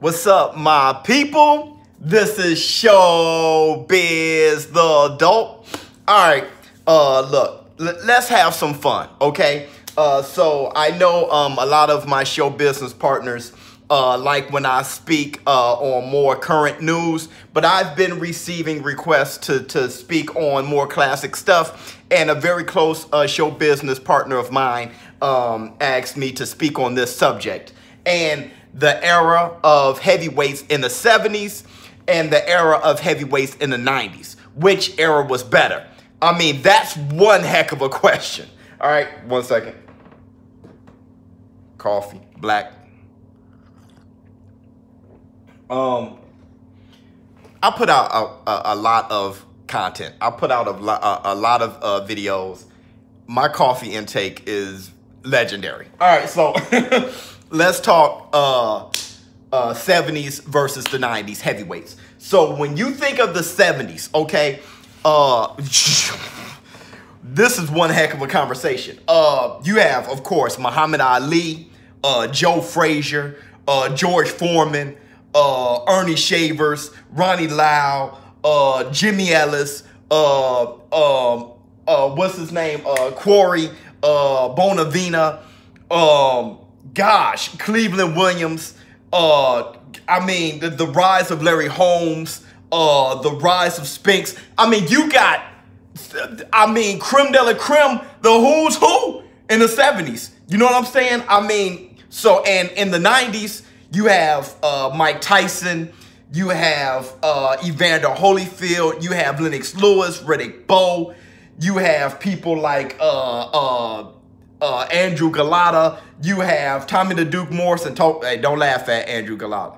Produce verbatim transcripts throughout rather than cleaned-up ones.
What's up, my people? This is Showbiz the Adult. All right, uh, look, let's have some fun, okay? Uh, so I know um, a lot of my show business partners uh, like when I speak uh, on more current news, but I've been receiving requests to, to speak on more classic stuff, and a very close uh, show business partner of mine um, asked me to speak on this subject. And the era of heavyweights in the seventies and the era of heavyweights in the nineties. Which era was better? I mean, that's one heck of a question. All right, one second. Coffee, black. Um, I put out a, a, a lot of content. I put out a, lo a, a lot of uh, videos. My coffee intake is legendary. All right, so let's talk uh, uh, seventies versus the nineties heavyweights. So when you think of the seventies, okay, uh, this is one heck of a conversation. Uh, you have, of course, Muhammad Ali, uh, Joe Frazier, uh, George Foreman, uh, Ernie Shavers, Ronnie Lau, uh, Jimmy Ellis, uh, um, uh, what's his name, uh, Corey, uh, Bonavina, um, gosh, Cleveland Williams, uh, I mean, the, the rise of Larry Holmes, uh, the rise of Spinks. I mean, you got, I mean, creme de la creme, the who's who in the seventies. You know what I'm saying? I mean, so, and in the nineties, you have uh, Mike Tyson, you have uh, Evander Holyfield, you have Lennox Lewis, Riddick Bowe, you have people like uh, uh, uh, Andrew Galata, you have Tommy the Duke Morrison. Hey, don't laugh at Andrew Galata.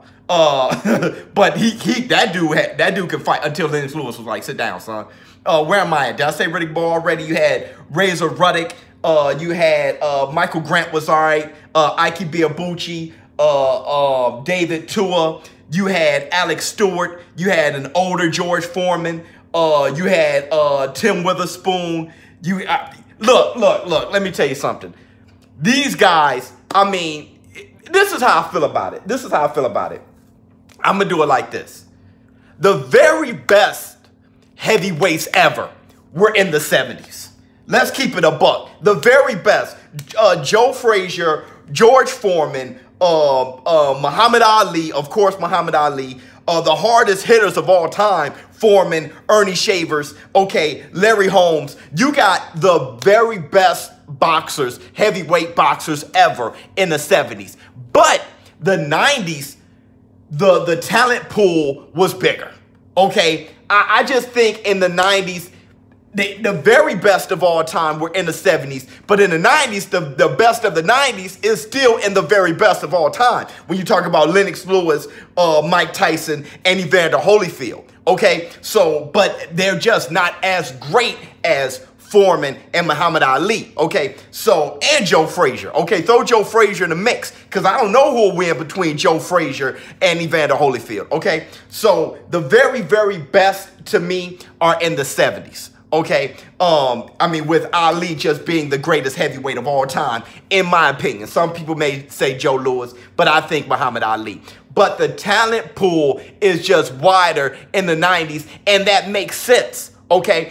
Uh, but he, he, that dude, had, that dude can fight until Lennox Lewis was like, sit down, son. Uh, where am I at? Did I say Riddick Bowe already? You had Razor Ruddock. Uh, you had uh, Michael Grant was all right. Uh, Ike Biabucci. Uh, uh, David Tua. You had Alex Stewart. You had an older George Foreman. Uh, you had uh, Tim Witherspoon. You uh, look, look, look. Let me tell you something. These guys. I mean, this is how I feel about it. This is how I feel about it. I'm gonna do it like this. The very best heavyweights ever were in the seventies. Let's keep it a buck. The very best. Uh, Joe Frazier, George Foreman, uh, uh, Muhammad Ali, of course, Muhammad Ali, uh, the hardest hitters of all time, Foreman, Ernie Shavers, okay, Larry Holmes. You got the very best boxers, heavyweight boxers ever in the seventies. But the nineties, the, the talent pool was bigger, okay? I, I just think in the nineties, The, the very best of all time were in the seventies, but in the nineties, the, the best of the nineties is still in the very best of all time. When you talk about Lennox Lewis, uh, Mike Tyson, and Evander Holyfield, okay? So, but they're just not as great as Foreman and Muhammad Ali, okay? So, and Joe Frazier, okay? Throw Joe Frazier in the mix, because I don't know who will win between Joe Frazier and Evander Holyfield, okay? So, the very, very best to me are in the seventies. Okay, um, I mean, with Ali just being the greatest heavyweight of all time, in my opinion. Some people may say Joe Louis, but I think Muhammad Ali. But the talent pool is just wider in the nineties, and that makes sense, okay?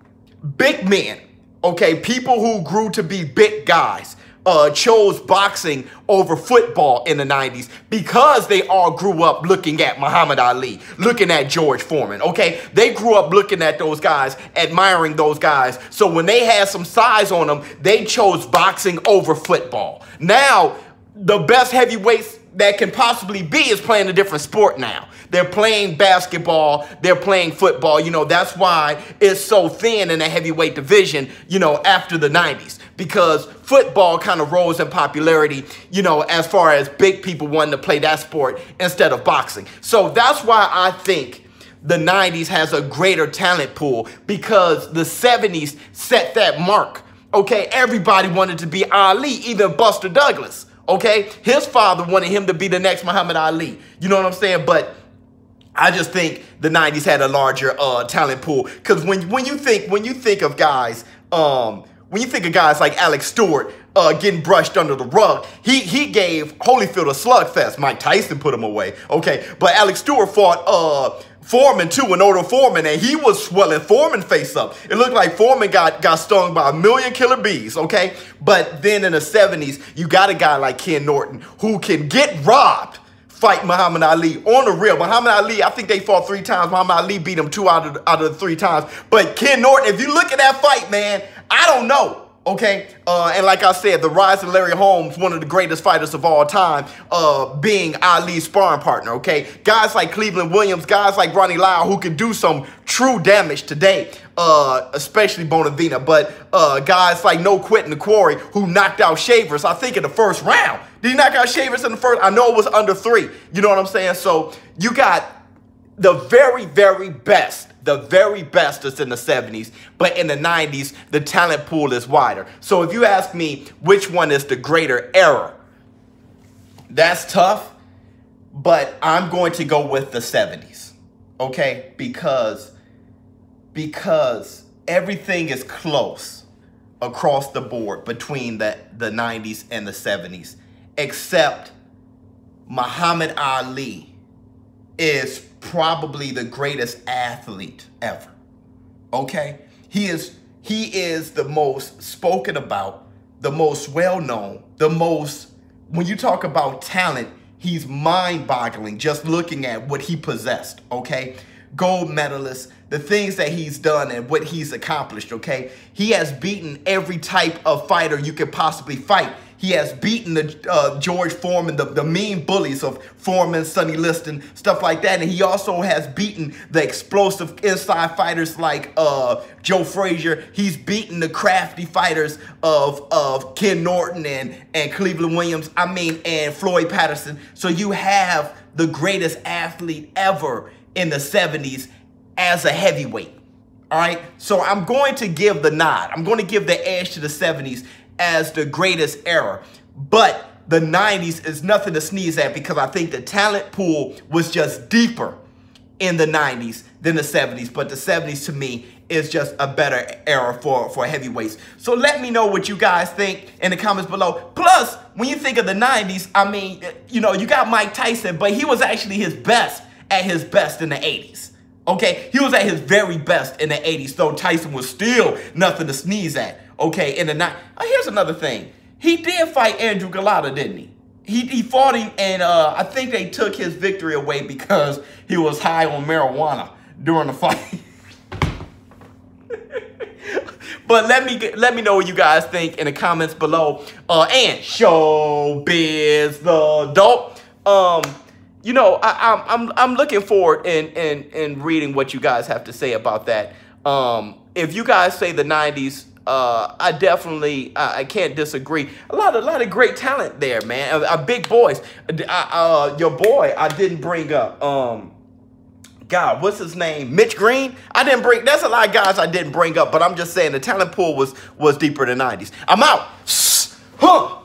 Big men, okay, people who grew to be big guys, Uh, chose boxing over football in the nineties because they all grew up looking at Muhammad Ali, looking at George Foreman, okay? They grew up looking at those guys, admiring those guys. So when they had some size on them, they chose boxing over football. Now, the best heavyweights that can possibly be is playing a different sport now. They're playing basketball, they're playing football. You know, that's why it's so thin in the heavyweight division, you know, after the nineties. Because football kind of rose in popularity, you know, as far as big people wanting to play that sport instead of boxing. So that's why I think the nineties has a greater talent pool, because the seventies set that mark. Okay, everybody wanted to be Ali, even Buster Douglas. Okay, his father wanted him to be the next Muhammad Ali. You know what I'm saying? But I just think the nineties had a larger uh, talent pool, because when when you think when you think of guys, um, when you think of guys like Alex Stewart, uh, getting brushed under the rug. He he gave Holyfield a slugfest. Mike Tyson put him away, okay? But Alex Stewart fought uh, Foreman too, and Otto Foreman, and he was swelling Foreman face up. It looked like Foreman got, got stung by a million killer bees, okay? But then in the seventies, you got a guy like Ken Norton who can get robbed, fight Muhammad Ali on the real. Muhammad Ali, I think they fought three times. Muhammad Ali beat him two out of the, out of the three times. But Ken Norton, if you look at that fight, man, I don't know. Okay, uh, and like I said, the rise of Larry Holmes, one of the greatest fighters of all time, uh, being Ali's sparring partner, okay? Guys like Cleveland Williams, guys like Ronnie Lyle, who can do some true damage today, uh, especially Bonavina, but uh, guys like No Quit the Quarry, who knocked out Shavers, I think, in the first round. Did he knock out Shavers in the first? I know it was under three. You know what I'm saying? So you got the very, very best. The very best is in the seventies, but in the nineties, the talent pool is wider. So if you ask me which one is the greater era, that's tough, but I'm going to go with the seventies, okay? Because, because everything is close across the board between the, the nineties and the seventies, except Muhammad Ali is probably the greatest athlete ever, okay? He is, he is the most spoken about, the most well-known, the most, when you talk about talent, he's mind-boggling just looking at what he possessed, okay? Gold medalist, the things that he's done and what he's accomplished, okay? He has beaten every type of fighter you could possibly fight. He has beaten the uh, George Foreman, the, the mean bullies of Foreman, Sonny Liston, stuff like that. And he also has beaten the explosive inside fighters like uh, Joe Frazier. He's beaten the crafty fighters of, of Ken Norton and, and Cleveland Williams, I mean, and Floyd Patterson. So you have the greatest athlete ever in the seventies as a heavyweight, all right? So I'm going to give the nod. I'm going to give the edge to the seventies as the greatest era. But the nineties is nothing to sneeze at because I think the talent pool was just deeper in the nineties than the seventies. But the seventies to me is just a better era for, for heavyweights. So let me know what you guys think in the comments below. Plus, when you think of the nineties, I mean, you know, you got Mike Tyson, but he was actually his best at his best in the eighties. Okay, he was at his very best in the eighties, though Tyson was still nothing to sneeze at. Okay, in the night. Oh, here's another thing. He did fight Andrew Golota, didn't he? He, he fought him, and uh, I think they took his victory away because he was high on marijuana during the fight. But let me let me know what you guys think in the comments below. Uh, and Showbiz the Dope. Um, you know, I, I'm I'm I'm looking forward in in in reading what you guys have to say about that. Um, if you guys say the nineties. Uh, I definitely, I, I can't disagree. A lot of, a lot of great talent there, man. Uh, uh, big boys. Uh, uh, your boy, I didn't bring up. Um, God, what's his name? Mitch Green. I didn't bring. That's a lot of guys I didn't bring up, but I'm just saying the talent pool was was deeper in the nineties. I'm out. Huh.